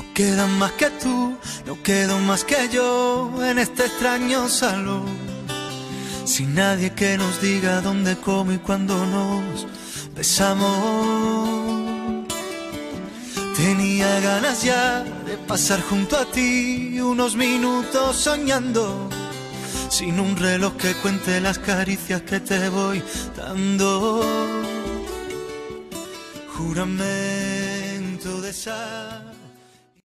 No quedan más que tú, no quedo más que yo en este extraño salón. Sin nadie que nos diga dónde, cómo y cuándo nos besamos. Tenía ganas ya de pasar junto a ti unos minutos soñando, sin un reloj que cuente las caricias que te voy dando. Juramento de sal.